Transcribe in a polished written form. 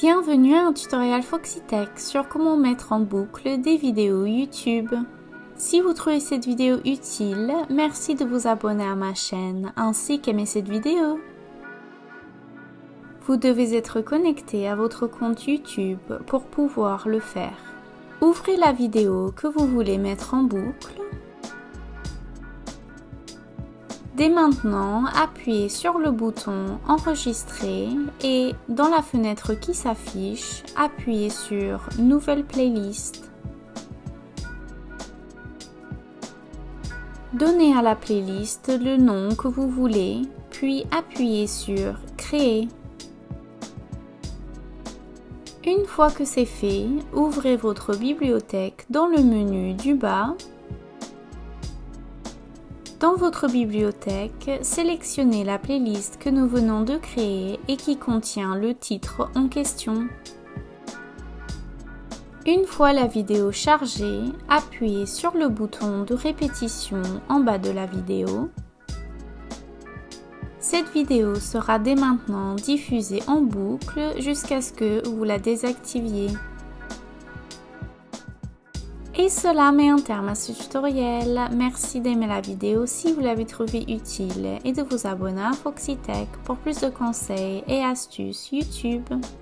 Bienvenue à un tutoriel Foxytech sur comment mettre en boucle des vidéos YouTube. Si vous trouvez cette vidéo utile, merci de vous abonner à ma chaîne ainsi qu'aimer cette vidéo. Vous devez être connecté à votre compte YouTube pour pouvoir le faire. Ouvrez la vidéo que vous voulez mettre en boucle. Dès maintenant, appuyez sur le bouton Enregistrer et dans la fenêtre qui s'affiche, appuyez sur Nouvelle playlist. Donnez à la playlist le nom que vous voulez, puis appuyez sur Créer. Une fois que c'est fait, ouvrez votre bibliothèque dans le menu du bas. Dans votre bibliothèque, sélectionnez la playlist que nous venons de créer et qui contient le titre en question. Une fois la vidéo chargée, appuyez sur le bouton de répétition en bas de la vidéo. Cette vidéo sera dès maintenant diffusée en boucle jusqu'à ce que vous la désactiviez. Et cela met un terme à ce tutoriel. Merci d'aimer la vidéo si vous l'avez trouvée utile et de vous abonner à Foxytech pour plus de conseils et astuces YouTube.